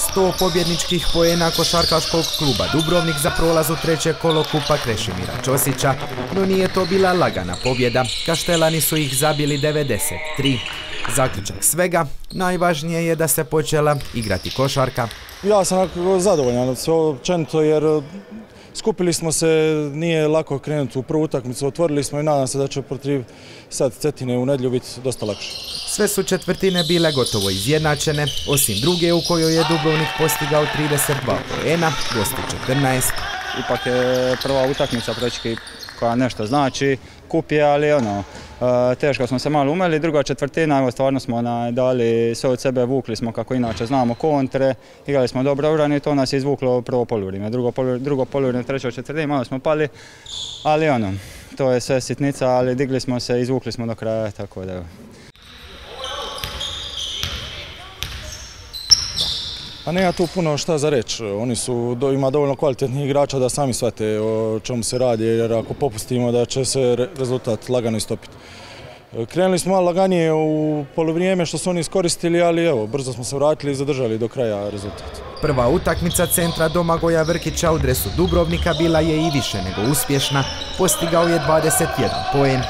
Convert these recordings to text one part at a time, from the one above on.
100 pobjedničkih poena košarkaškog kluba Dubrovnik za prolaz u treće kolo Kupa Krešimira Ćosića, no nije to bila lagana pobjeda. Kaštelani su ih zabili 93. Zaključak svega, najvažnije je da se počela igrati košarka. Ja sam zadovoljan općenito jer skupili smo se, nije lako krenuti u prvu utakmicu, otvorili smo i nadam se da će protiv sad Cetine u nedjelju biti dosta lakše. Sve su četvrtine bile gotovo izjednačene, osim druge u kojoj je Dubrovnik postigao 32 poena, gosti 14. Ipak je prva utakmica prečki koja nešto znači, kup je, ali teško smo se malo umeli. Druga četvrtina, stvarno smo dali sve od sebe, vukli smo kako inače znamo kontre, igrali smo dobro obranu i to nas je izvuklo prvo poluvrijeme. Drugo poluvrijeme, trećoj četvrtini, malo smo pali, ali to je sve sitnica, ali digli smo se, izvukli smo do kraja, tako da. A nema tu puno šta za reći. Oni ima dovoljno kvalitetnih igrača da sami shvate o čemu se radi, jer ako popustimo da će se rezultat lagano istopiti. Krenuli smo malo laganije u poluvrijeme što su oni iskoristili, ali evo, brzo smo se vratili i zadržali do kraja rezultat. Prva utakmica centra Domagoja Vrkića u dresu Dubrovnika bila je i više nego uspješna. Postigao je 21 poen.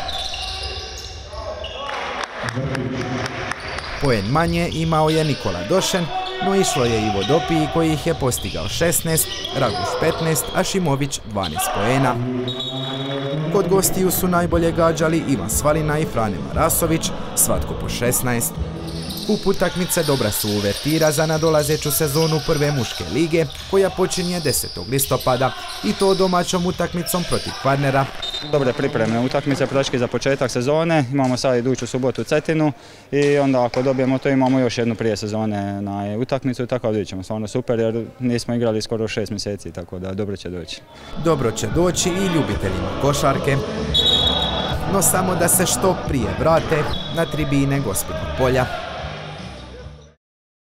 Poen manje imao je Nikola Došen, no išlo je Ivo Dopiji koji ih je postigao 16, Raguš 15, a Šimović 12 poena. Kod gostiju su najbolje gađali Ivan Svalina i Frane Marasović, svatko po 16. Kup utakmice dobra su uvertira za nadolazeću sezonu prve muške lige, koja počinje 10. listopada i to domaćom utakmicom protiv Kvarnera. Dobre pripremne utakmice praktički za početak sezone, imamo sad iduću subotu Cetinu i onda ako dobijemo to imamo još jednu prije sezone na utakmicu i tako vidjet ćemo, stvarno super jer nismo igrali skoro 6 mjeseci, tako da dobro će doći. Dobro će doći i ljubiteljima košarke, no samo da se što prije vrate na tribine Gospinog polja.